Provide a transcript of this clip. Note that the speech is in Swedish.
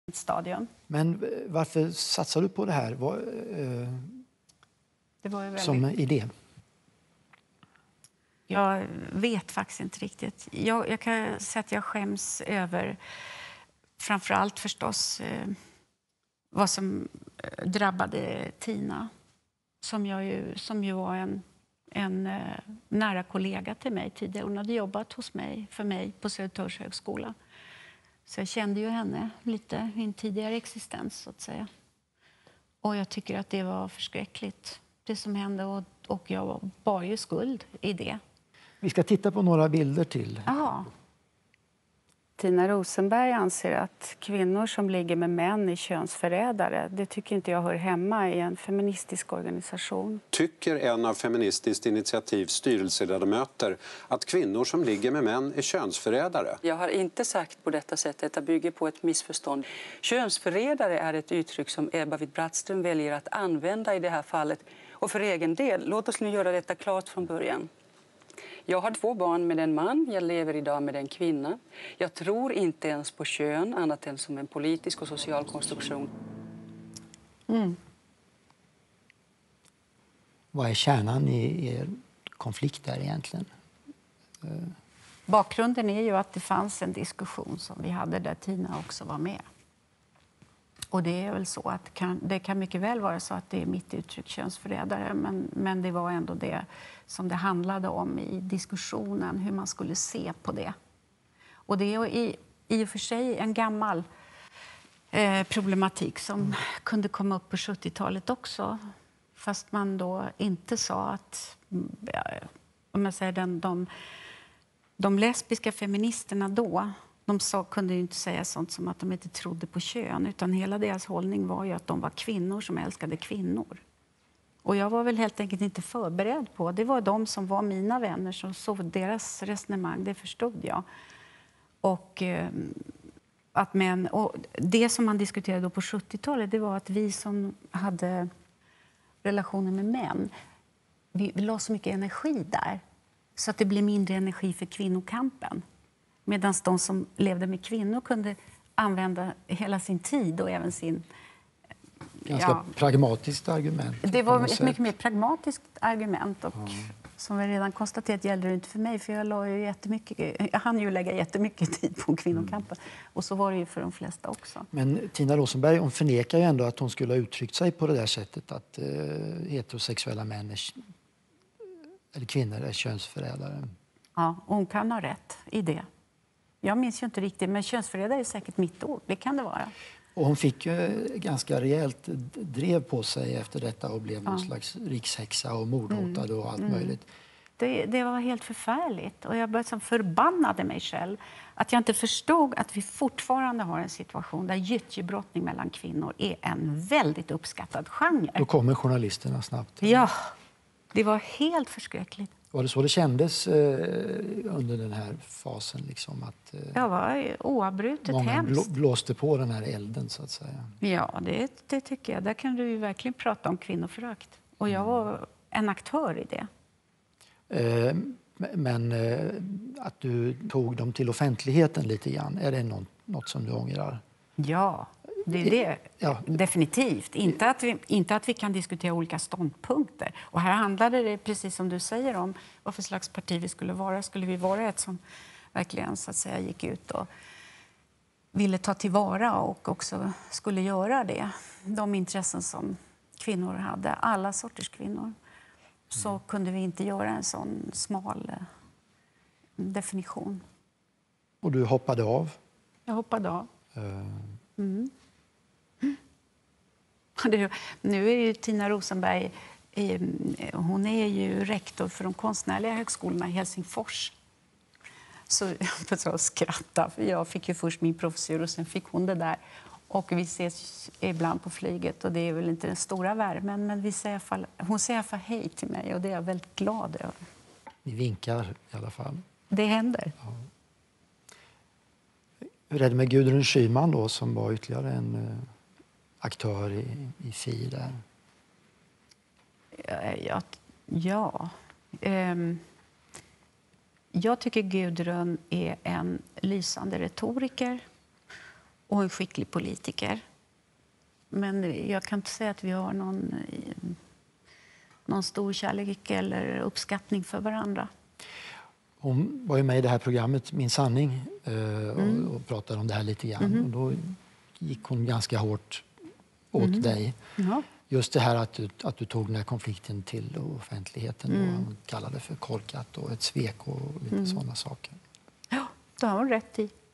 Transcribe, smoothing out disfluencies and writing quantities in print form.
stadium. Men varför satsar du på det här Det var ju väldigt... som idé? Jag vet faktiskt inte riktigt. Jag kan säga att jag skäms över framförallt förstås vad som drabbade Tina. Som ju var en nära kollega till mig tidigare. Hon hade jobbat för mig på Södertörns högskola. Så jag kände ju henne lite i en tidigare existens, så att säga. Och jag tycker att det var förskräckligt, det som hände. Och jag bar ju skuld i det. Vi ska titta på några bilder till. Aha. Tina Rosenberg anser att kvinnor som ligger med män är könsförrädare. Det tycker inte jag hör hemma i en feministisk organisation. Tycker en av Feministiskt initiativs styrelseledamöter att kvinnor som ligger med män är könsförrädare? Jag har inte sagt på detta sätt. Detta bygger på ett missförstånd. Könsförrädare är ett uttryck som Ebba Witt-Brattström väljer att använda i det här fallet. Och för egen del, låt oss nu göra detta klart från början. Jag har 2 barn med en man, jag lever idag med en kvinna. Jag tror inte ens på kön annat än som en politisk och social konstruktion. Vad är kärnan i er konflikt där egentligen? Bakgrunden är ju att det fanns en diskussion som vi hade där Tina också var med. Och det är väl så att det kan mycket väl vara så att det är mitt uttryck könsförrädare, men det var ändå det som det handlade om i diskussionen, hur man skulle se på det. Och det är i och för sig en gammal problematik som kunde komma upp på 70-talet också. Fast man då inte sa att, om jag säger de lesbiska feministerna då, kunde ju inte säga sånt som att de inte trodde på kön, utan hela deras hållning var ju att de var kvinnor som älskade kvinnor. Och jag var väl helt enkelt inte förberedd på. Det var de som var mina vänner som såg deras resonemang, det förstod jag. Och det som man diskuterade då på 70-talet, det var att vi som hade relationer med män, vi la så mycket energi där så att det blev mindre energi för kvinnokampen. Medan de som levde med kvinnor kunde använda hela sin tid och även sin... Ganska pragmatiskt argument. Det var ett mycket mer pragmatiskt argument. Och som vi redan konstaterat gällde det inte för mig. För jag hann ju lägga jättemycket tid på kvinnokampen. Och så var det ju för de flesta också. Men Tina Rosenberg, hon förnekar ju ändå att hon skulle ha uttryckt sig på det där sättet. Att heterosexuella män eller kvinnor är könsförrädare. Ja, hon kan ha rätt i det. Jag minns ju inte riktigt, men könsförrädare är säkert mitt ord. Det kan det vara. Och hon fick ju ganska rejält drev på sig efter detta och blev någon slags rikshäxa och mordhotad och allt möjligt. Det var helt förfärligt. Och jag började förbannade mig själv att jag inte förstod att vi fortfarande har en situation där gyttjebrottning mellan kvinnor är en väldigt uppskattad genre. Då kommer journalisterna snabbt. Ja, det var helt förskräckligt. Var det så det kändes under den här fasen? Liksom, att, jag var oavbrutet hemskt. Många blåste på den här elden, så att säga. Ja, det tycker jag. Där kan du ju verkligen prata om kvinnoförakt. Och jag var en aktör i det. Men att du tog dem till offentligheten lite grann, är det något som du ångrar? Ja, det är det. Ja. Definitivt. Inte att vi kan diskutera olika ståndpunkter. Och här handlade det, precis som du säger, om vad för slags parti vi skulle vara. Skulle vi vara ett som verkligen så att säga gick ut och ville ta tillvara och också skulle göra det. De intressen som kvinnor hade, alla sorters kvinnor. Så kunde vi inte göra en sån smal definition. Och du hoppade av? Jag hoppade av. Nu är ju Tina Rosenberg, hon är ju rektor för de konstnärliga högskolorna i Helsingfors. Så jag får skratta, för jag fick ju först min professur och sen fick hon det där. Och vi ses ibland på flyget och det är väl inte den stora värmen, men hon säger i alla fall hej till mig och det är jag väldigt glad över. Ni vinkar i alla fall. Det händer. Ja. Hur är det med Gudrun Schyman då, som var ytterligare en aktör i FI där? Jag tycker Gudrun är en lysande retoriker. och en skicklig politiker. Men jag kan inte säga att vi har någon stor kärlek eller uppskattning för varandra. Hon var ju med i det här programmet Min sanning och pratade om det här lite grann. Och då gick hon ganska hårt åt dig. Ja. Just det här att du tog den här konflikten till offentligheten och hon kallade det för korkat och ett svek och lite sådana saker. Ja, det har hon rätt i.